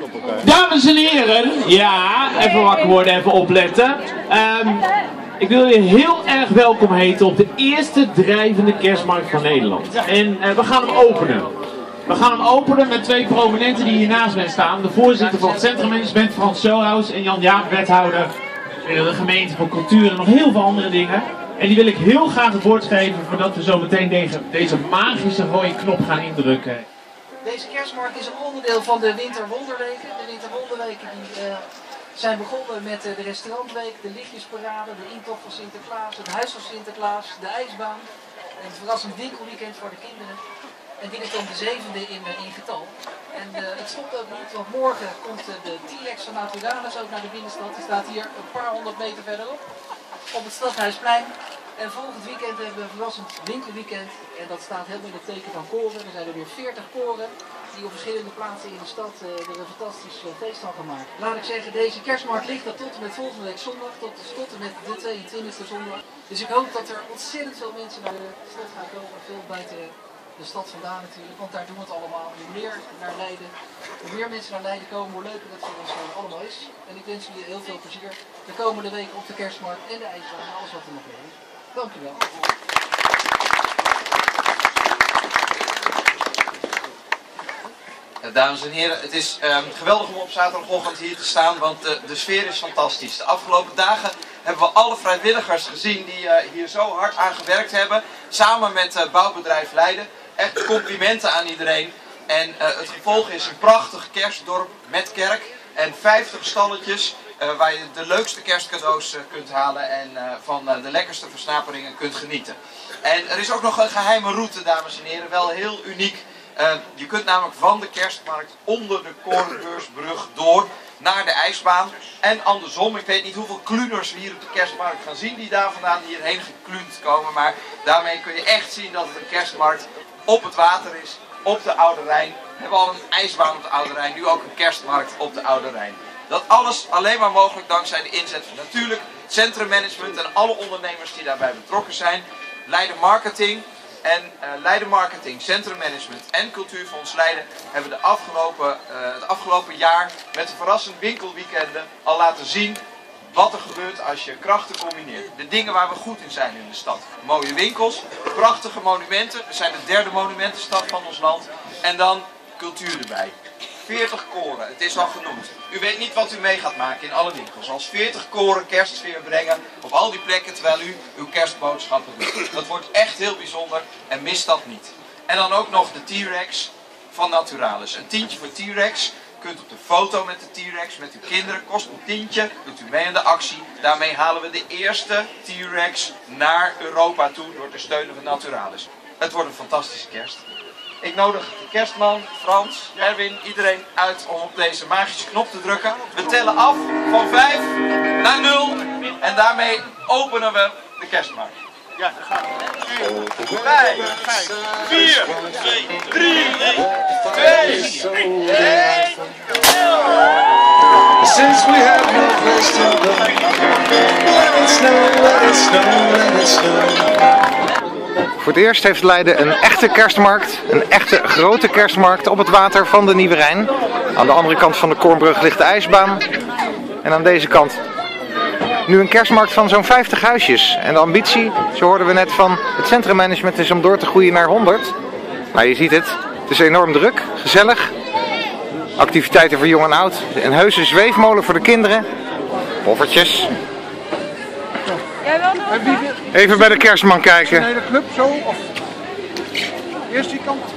Dames en heren, ja, even wakker worden, even opletten. Ik wil jullie heel erg welkom heten op de eerste drijvende kerstmarkt van Nederland. En we gaan hem openen. We gaan hem openen met twee prominenten die hier naast mij staan. De voorzitter van het Centrummanagement, Frans Scholhaus, en Jan Jaap, wethouder in de gemeente voor cultuur en nog heel veel andere dingen. En die wil ik heel graag het woord geven voordat we zo meteen deze magische rode knop gaan indrukken. Deze kerstmarkt is een onderdeel van de Winterwonderweken. De Winterwonderweken die zijn begonnen met de restaurantweek, de lichtjesparade, de intocht van Sinterklaas, het huis van Sinterklaas, de ijsbaan. En het verrassend winkelweekend voor de kinderen. En dit is dan de 7e in getal. En het stopt ook niet, want morgen komt de T-Rex van Naturalis ook naar de binnenstad. Die staat hier een paar honderd meter verderop, op het Stadhuisplein. En volgend weekend hebben we een verrassend winkelweekend. En dat staat helemaal in het teken van koren. Er zijn er weer 40 koren die op verschillende plaatsen in de stad er een fantastisch feest van gaan maken. Laat ik zeggen, deze kerstmarkt ligt er tot en met volgende week zondag, tot en met de 22e zondag. Dus ik hoop dat er ontzettend veel mensen naar de stad gaan komen. Veel buiten de stad vandaan natuurlijk, want daar doen we het allemaal. Hoe meer mensen naar Leiden komen, hoe leuker het voor ons allemaal is. En ik wens jullie heel veel plezier de komende week op de kerstmarkt en de ijsbaan en alles wat er nog meer is. Dank u wel. Dames en heren, het is geweldig om op zaterdagochtend hier te staan, want de sfeer is fantastisch. De afgelopen dagen hebben we alle vrijwilligers gezien die hier zo hard aan gewerkt hebben, samen met bouwbedrijf Leiden. Echt complimenten aan iedereen. En het gevolg is een prachtig kerstdorp met kerk en 50 stalletjes waar je de leukste kerstcadeaus kunt halen en van de lekkerste versnaperingen kunt genieten. En er is ook nog een geheime route, dames en heren, wel heel uniek. Je kunt namelijk van de kerstmarkt onder de Korenbeursbrug door naar de ijsbaan. En andersom, ik weet niet hoeveel kluners we hier op de kerstmarkt gaan zien die daar vandaan hierheen gekluund komen. Maar daarmee kun je echt zien dat het een kerstmarkt op het water is, op de Oude Rijn. We hebben al een ijsbaan op de Oude Rijn, nu ook een kerstmarkt op de Oude Rijn. Dat alles alleen maar mogelijk dankzij de inzet van natuurlijk het Centrummanagement en alle ondernemers die daarbij betrokken zijn. Leiden Marketing en Leiden Marketing, Centrummanagement en Cultuurfonds Leiden hebben het afgelopen jaar met de verrassend winkelweekenden al laten zien wat er gebeurt als je krachten combineert. De dingen waar we goed in zijn in de stad. Mooie winkels, prachtige monumenten. We zijn de 3e monumentenstad van ons land. En dan cultuur erbij. 40 koren, het is al genoemd. U weet niet wat u mee gaat maken in alle winkels. Als 40 koren kerstsfeer brengen op al die plekken terwijl u uw kerstboodschappen doet. Dat wordt echt heel bijzonder en mis dat niet. En dan ook nog de T-Rex van Naturalis. Een tientje voor T-Rex. U kunt op de foto met de T-Rex met uw kinderen, kost een tientje, doet u mee aan de actie. Daarmee halen we de eerste T-Rex naar Europa toe door te steunen van Naturalis. Het wordt een fantastische kerst. Ik nodig de kerstman, Frans, Erwin, iedereen uit om op deze magische knop te drukken. We tellen af van 5 naar 0 en daarmee openen we de kerstmarkt. Ja, daar gaan we. 5, 4, 3, 2, 1. Since we have no place to go, let it snow, let it snow, let it snow. Voor het eerst heeft Leiden een echte kerstmarkt, een echte grote kerstmarkt op het water van de Nieuwe Rijn. Aan de andere kant van de Koornbrug ligt de ijsbaan en aan deze kant nu een kerstmarkt van zo'n 50 huisjes. En de ambitie, zo hoorden we net van het Centrummanagement, is om door te groeien naar 100. Nou, je ziet het, het is enorm druk, gezellig. Activiteiten voor jong en oud, een heuse zweefmolen voor de kinderen, poffertjes. Even bij de kerstman kijken. De hele club zo, of eerst die kant.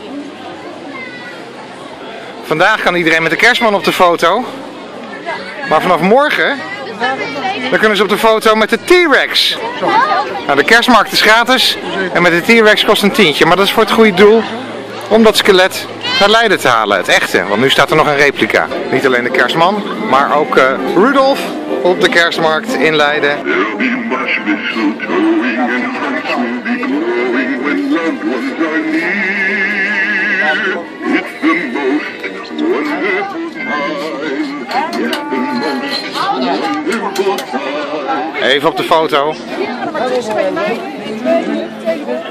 Vandaag kan iedereen met de kerstman op de foto. Maar vanaf morgen, dan kunnen ze op de foto met de T-Rex. Nou, de kerstmarkt is gratis en met de T-Rex kost een tientje. Maar dat is voor het goede doel om dat skelet naar Leiden te halen. Het echte, want nu staat er nog een replica. Niet alleen de kerstman, maar ook Rudolf op de kerstmarkt in Leiden. Even op de foto.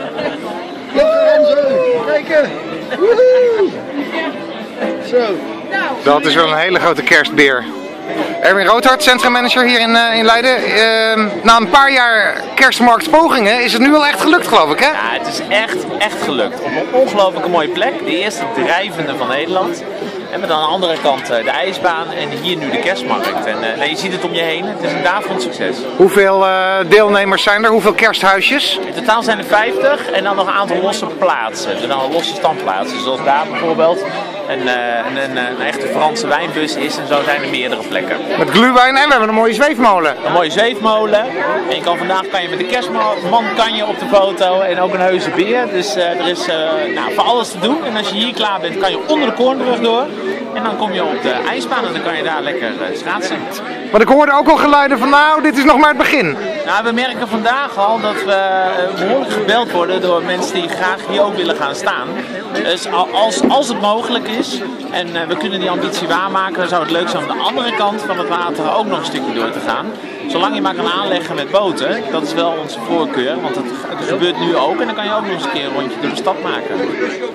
Kijken! Woehoe! Zo. Dat is wel een hele grote kerstbeer. Erwin Roodhart, centrummanager hier in Leiden. Na een paar jaar kerstmarktpogingen is het nu wel echt gelukt, geloof ik, hè? Ja, het is echt gelukt. Op een ongelooflijke mooie plek. De eerste drijvende van Nederland. En met aan de andere kant de ijsbaan en hier nu de kerstmarkt. En je ziet het om je heen. Het is een daverend succes. Hoeveel deelnemers zijn er? Hoeveel kersthuisjes? In totaal zijn er 50 en dan nog een aantal losse plaatsen. Dus dan losse standplaatsen. Zoals daar bijvoorbeeld een echte Franse wijnbus is. En zo zijn er meerdere plekken. Met glühwein en we hebben een mooie zweefmolen. Een mooie zweefmolen. En vandaag kan je met de kerstman op de foto en ook een heuse beer. Dus er is voor alles te doen. En als je hier klaar bent kan je onder de Koornbrug door. En dan kom je op de ijsbaan en dan kan je daar lekker schaatsen. Maar ik hoorde ook al geluiden van nou, dit is nog maar het begin. Nou, we merken vandaag al dat we behoorlijk gebeld worden door mensen die graag hier ook willen gaan staan. Dus als het mogelijk is en we kunnen die ambitie waarmaken, dan zou het leuk zijn om de andere kant van het water ook nog een stukje door te gaan. Zolang je maar kan aanleggen met boten, dat is wel onze voorkeur, want het gebeurt nu ook en dan kan je ook nog eens een keer een rondje door de stad maken.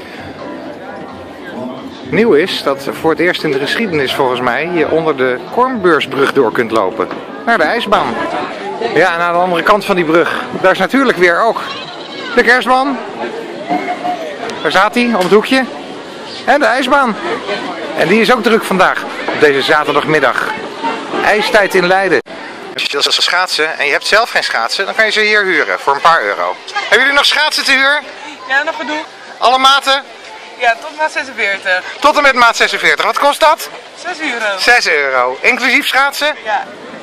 Nieuw is dat voor het eerst in de geschiedenis volgens mij je onder de Kornbeursbrug door kunt lopen. Naar de ijsbaan. Ja, en aan de andere kant van die brug, daar is natuurlijk weer ook de kerstman. Daar staat hij, op het hoekje. En de ijsbaan. En die is ook druk vandaag, op deze zaterdagmiddag. IJstijd in Leiden. Als je wil schaatsen en je hebt zelf geen schaatsen, dan kan je ze hier huren voor een paar euro. Hebben jullie nog schaatsen te huur? Ja, nog genoeg. Alle maten? Ja, tot maat 46. Tot en met maat 46. Wat kost dat? 6 euro. 6 euro. Inclusief schaatsen? Ja.